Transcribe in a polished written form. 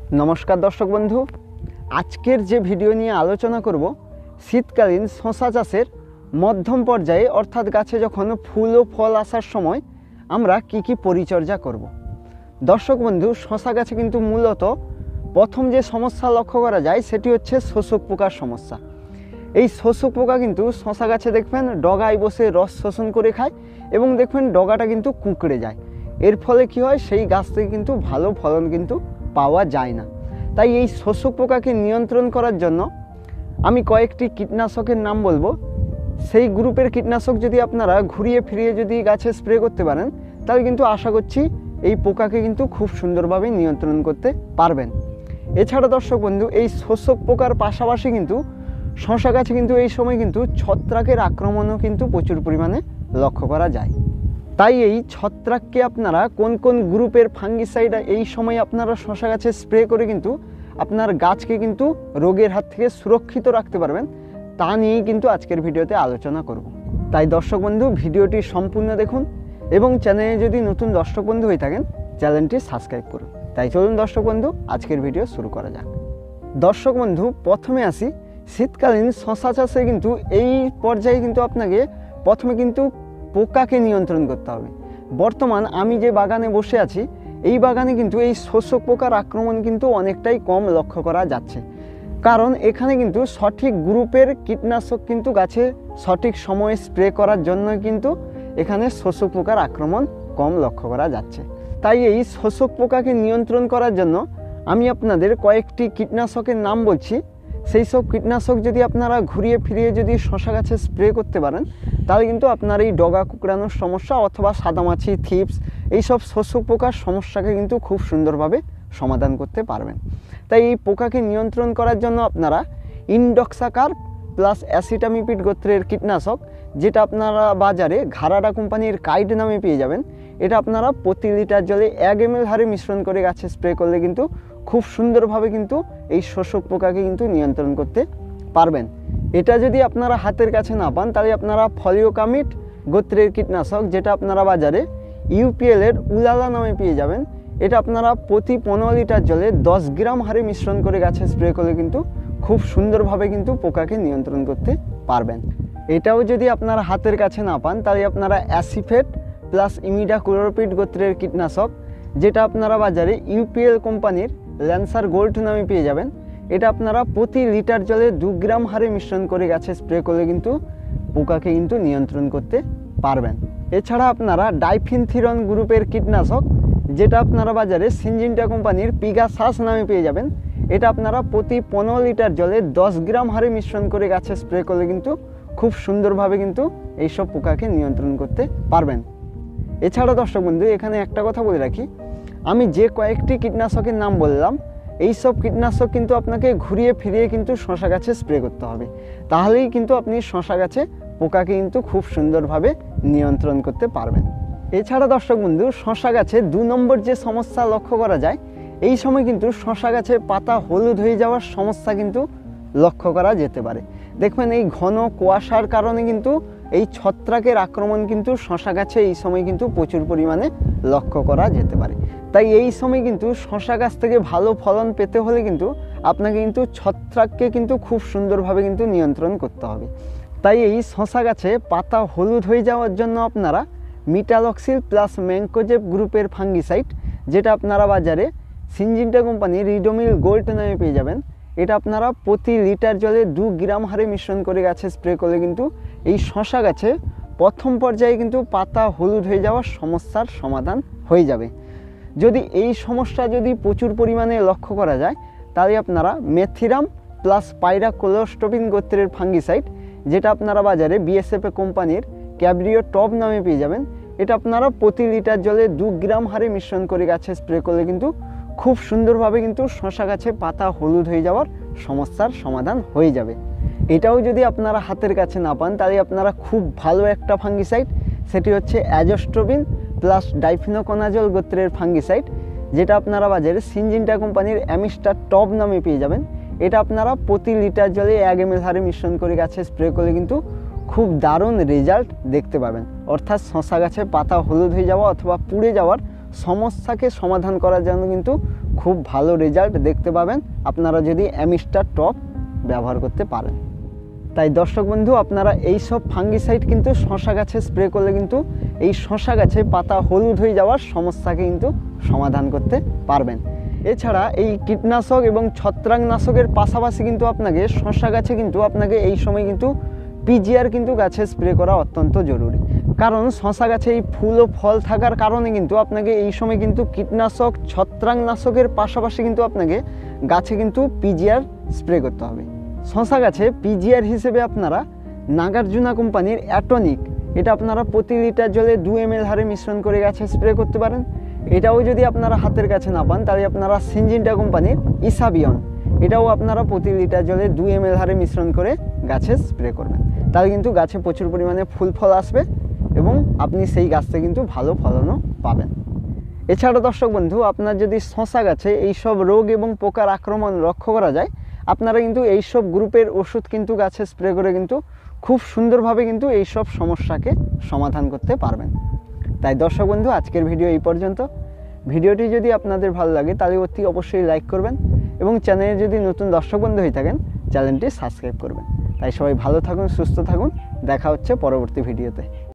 नमस्कार दर्शक बंधु आजकेर जे भिडियो निये आलोचना करब शीतकालीन शशा चाषेर मध्यम पर्याये अर्थात गाছে যখন ফুল ও ফল आसार समय আমরা কি परिचर्या करब। दर्शक बंधु शशा गाছে किन्तु मूलत प्रथम जे समस्या लक्ष्य करा जाए सेटी होच्छे शोषक पोकार समस्या। এই শোষক পোকা কিন্তু শশা গাছে দেখবেন ডগায় বসে রস শোষণ করে খায় এবং দেখবেন ডগাটা কিন্তু কুঁকড়ে যায়। এর ফলে কি হয়, সেই গাছ থেকে কিন্তু ভালো ফলন কিন্তু পাওয়া যায় না। তাই এই শোষক পোকাকে নিয়ন্ত্রণ করার জন্য আমি কয়েকটি কীটনাশকের নাম বলবো। সেই গ্রুপের কীটনাশক যদি আপনারা ঘুরিয়ে ফিরিয়ে যদি গাছে স্প্রে করতে পারেন তাহলে কিন্তু আশা করছি এই পোকাকে কিন্তু খুব সুন্দরভাবে নিয়ন্ত্রণ করতে পারবেন। এছাড়া দর্শক বন্ধু এই শোষক পোকার পাশাপাশি কিন্তু শশা গাছে কিন্তু এই সময় কিন্তু ছত্রাকের আক্রমণও কিন্তু প্রচুর পরিমাণে লক্ষ্য করা যায়। তাই এই ছত্রাককে আপনারা কোন কোন গ্রুপের ফাঙ্গিসাইড এই সময় আপনারা শশা গাছে স্প্রে করে কিন্তু আপনার গাছকে কিন্তু রোগের হাত থেকে সুরক্ষিত রাখতে পারবেন তা নিয়েই কিন্তু আজকের ভিডিওতে আলোচনা করব। তাই দর্শক বন্ধু ভিডিওটি সম্পূর্ণ দেখুন এবং চ্যানেলে যদি নতুন দর্শক বন্ধু হয়ে থাকেন চ্যানেলটি সাবস্ক্রাইব করুন। তাই চলুন দর্শক বন্ধু আজকের ভিডিও শুরু করা যাক। দর্শক বন্ধু প্রথমে আসি শীতকালীন শশা চাষে কিন্তু এই পর্যায়ে কিন্তু আপনাকে প্রথমে কিন্তু পোকাকে নিয়ন্ত্রণ করতে হবে। বর্তমান আমি যে বাগানে বসে আছি এই বাগানে কিন্তু এই শোষক পোকার আক্রমণ কিন্তু অনেকটাই কম লক্ষ্য করা যাচ্ছে, কারণ এখানে কিন্তু সঠিক গ্রুপের কীটনাশক কিন্তু গাছে সঠিক সময়ে স্প্রে করার জন্য কিন্তু এখানে শোষক পোকার আক্রমণ কম লক্ষ্য করা যাচ্ছে। তাই এই শোষক পোকাকে নিয়ন্ত্রণ করার জন্য আমি আপনাদের কয়েকটি কীটনাশকের নাম বলছি। সেই সব কীটনাশক যদি আপনারা ঘুরিয়ে ফিরিয়ে যদি শশা গাছে স্প্রে করতে পারেন তাহলে কিন্তু আপনার এই ডগা কুকড়ানোর সমস্যা অথবা সাদামাছি থিপস এইসব শোষক পোকার সমস্যাকে কিন্তু খুব সুন্দরভাবে সমাধান করতে পারবেন। তাই এই পোকাকে নিয়ন্ত্রণ করার জন্য আপনারা ইনডক্সাকার্প প্লাস অ্যাসিটামিপিড গোত্রের কীটনাশক, যেটা আপনারা বাজারে ঘারাডা কোম্পানির কাইড নামে পেয়ে যাবেন, এটা আপনারা প্রতি লিটার জলে 1 ml হারে মিশ্রণ করে গাছে স্প্রে করলে কিন্তু খুব সুন্দরভাবে কিন্তু এই শোষক পোকাকে কিন্তু নিয়ন্ত্রণ করতে পারবেন। এটা যদি আপনারা হাতের কাছে না পান তাহলে আপনারা ফলিওকামিড গোত্রের কীটনাশক, যেটা আপনারা বাজারে ইউপিএল এর উলালা নামে পেয়ে যাবেন, এটা আপনারা প্রতি 15 লিটার জলে 10 গ্রাম হারে মিশ্রণ করে গাছে স্প্রে করলে কিন্তু খুব সুন্দরভাবে কিন্তু পোকাকে নিয়ন্ত্রণ করতে পারবেন। এটাও যদি আপনারা হাতের কাছে না পান তাহলে আপনারা অ্যাসিফেট প্লাস ইমিডাক্লোরোপিড গোত্রের কীটনাশক, যেটা আপনারা বাজারে ইউপিএল কোম্পানির ল্যান্সার গোল্ড নামে পেয়ে যাবেন, এটা আপনারা প্রতি লিটার জলে 2 গ্রাম হারে মিশ্রণ করে গাছে স্প্রে করলে কিন্তু পোকাকে কিন্তু নিয়ন্ত্রণ করতে পারবেন। এছাড়া আপনারা ডাইফিনথিরন গ্রুপের কীটনাশক, যেটা আপনারা বাজারে সিনজিন্টা কোম্পানির পিগাসাস নামে পেয়ে যাবেন, এটা আপনারা প্রতি 15 লিটার জলে 10 গ্রাম হারে মিশ্রণ করে গাছে স্প্রে করলে কিন্তু খুব সুন্দরভাবে কিন্তু এইসব পোকাকে নিয়ন্ত্রণ করতে পারবেন। এছাড়া দর্শক বন্ধু এখানে একটা কথা বলে রাখি, আমি যে কয়েকটি কীটনাশকের নাম বললাম এই সব কীটনাশক কিন্তু আপনাকে ঘুরিয়ে ফিরিয়ে কিন্তু শশা গাছে স্প্রে করতে হবে, তাহলেই কিন্তু আপনি শশা গাছে পোকাকে কিন্তু খুব সুন্দরভাবে নিয়ন্ত্রণ করতে পারবেন। এছাড়া দর্শক বন্ধু শশা গাছে 2 নম্বর যে সমস্যা লক্ষ্য করা যায়, এই সময় কিন্তু শশা গাছে পাতা হলুদ হয়ে যাওয়ার সমস্যা কিন্তু লক্ষ্য করা যেতে পারে। দেখবেন এই ঘন কুয়াশার কারণে কিন্তু এই ছত্রাকের আক্রমণ কিন্তু শশা গাছে এই সময় কিন্তু প্রচুর পরিমাণে লক্ষ্য করা যেতে পারে। তাই এই সময় কিন্তু শশা গাছ থেকে ভালো ফলন পেতে হলে কিন্তু আপনাকে কিন্তু ছত্রাককে কিন্তু খুব সুন্দরভাবে কিন্তু নিয়ন্ত্রণ করতে হবে। তাই এই শশা গাছে পাতা হলুদ হয়ে যাওয়ার জন্য আপনারা মিটালক্সিল প্লাস ম্যাঙ্কোজেব গ্রুপের ফাঙ্গিসাইড, যেটা আপনারা বাজারে সিনজিন্টা কোম্পানির রিডোমিল গোল্ড নামে পেয়ে যাবেন, এটা আপনারা প্রতি লিটার জলে 2 গ্রাম হারে মিশ্রণ করে গাছে স্প্রে করলে কিন্তু এই শশা গাছে প্রথম পর্যায়ে কিন্তু পাতা হলুদ হয়ে যাওয়ার সমস্যার সমাধান হয়ে যাবে। যদি এই সমস্যা যদি প্রচুর পরিমাণে লক্ষ্য করা যায় তাহলে আপনারা মেথিরাম প্লাস পাইরাক্লোস্টোবিন গোত্রের ফাঙ্গিসাইড, যেটা আপনারা বাজারে বিএসএফ কোম্পানির ক্যাব্রিও টপ নামে পেয়ে যাবেন, এটা আপনারা প্রতি লিটার জলে 2 গ্রাম হারে মিশ্রণ করে গাছে স্প্রে করলে কিন্তু খুব সুন্দরভাবে কিন্তু শশা গাছে পাতা হলুদ হয়ে যাওয়ার সমস্যার সমাধান হয়ে যাবে। এটাও যদি আপনারা হাতের কাছে না পান তাহলে আপনারা খুব ভালো একটা ফাঙ্গিসাইড, সেটি হচ্ছে অ্যাজোস্ট্রোবিন প্লাস ডাইফিনোকোনাজল গোত্রের ফাঙ্গিসাইড, যেটা আপনারা বাজারে সিনজিন্টা কোম্পানির অ্যামিস্টার টপ নামে পেয়ে যাবেন, এটা আপনারা প্রতি লিটার জলে 1 ml হারে মিশ্রণ করে গাছে স্প্রে করলে কিন্তু খুব দারুণ রেজাল্ট দেখতে পাবেন। অর্থাৎ শশা গাছে পাতা হলুদ হয়ে যাওয়া অথবা পুড়ে যাওয়ার সমস্যাকে সমাধান করার জন্য কিন্তু খুব ভালো রেজাল্ট দেখতে পাবেন আপনারা যদি অ্যামিস্টার টপ ব্যবহার করতে পারেন। তাই দর্শক বন্ধু, আপনারা এই সব ফাঙ্গিসাইড কিন্তু শশা গাছে স্প্রে করলে কিন্তু এই শশা গাছে পাতা হলুদ হয়ে যাওয়ার সমস্যাকে কিন্তু সমাধান করতে পারবেন। এছাড়া এই কীটনাশক এবং ছত্রাকনাশকের পাশাপাশি কিন্তু আপনাকে শশা গাছে কিন্তু আপনাকে এই সময় কিন্তু পিজিআর কিন্তু গাছে স্প্রে করা অত্যন্ত জরুরি। কারণ শশা গাছে এই ফুল ও ফল থাকার কারণে কিন্তু আপনাকে এই সময় কিন্তু কীটনাশক ছত্রাকনাশকের পাশাপাশি কিন্তু আপনাকে গাছে কিন্তু পিজিআর স্প্রে করতে হবে। শশা গাছে পিজিআর হিসেবে আপনারা নাগার্জুনা কোম্পানির অ্যাটনিক, এটা আপনারা প্রতি লিটার জলে 2 ml হারে মিশ্রণ করে গাছে স্প্রে করতে পারেন। এটাও যদি আপনারা হাতের কাছে না পান তাহলে আপনারা সিনজিন্টা কোম্পানির ইসাবিয়ন, এটাও আপনারা প্রতি লিটার জলে 2 ml হারে মিশ্রণ করে গাছে স্প্রে করবেন। তাহলে কিন্তু গাছে প্রচুর পরিমাণে ফুল ফল আসবে এবং আপনি সেই গাছ থেকে কিন্তু ভালো ফলনও পাবেন। এছাড়া দর্শক বন্ধু, আপনার যদি শশা গাছে এইসব রোগ এবং পোকার আক্রমণ লক্ষ্য করা যায়, আপনারা কিন্তু এইসব গ্রুপের ওষুধ কিন্তু গাছে স্প্রে করে কিন্তু খুব সুন্দরভাবে কিন্তু এইসব সমস্যাকে সমাধান করতে পারবেন। তাই দর্শক বন্ধু, আজকের ভিডিও এই পর্যন্ত। ভিডিওটি যদি আপনাদের ভালো লাগে তাহলে অতি অবশ্যই লাইক করবেন এবং চ্যানেলে যদি নতুন দর্শক বন্ধু হয়ে থাকেন চ্যানেলটি সাবস্ক্রাইব করবেন। তাই সবাই ভালো থাকুন, সুস্থ থাকুন, দেখা হচ্ছে পরবর্তী ভিডিওতে।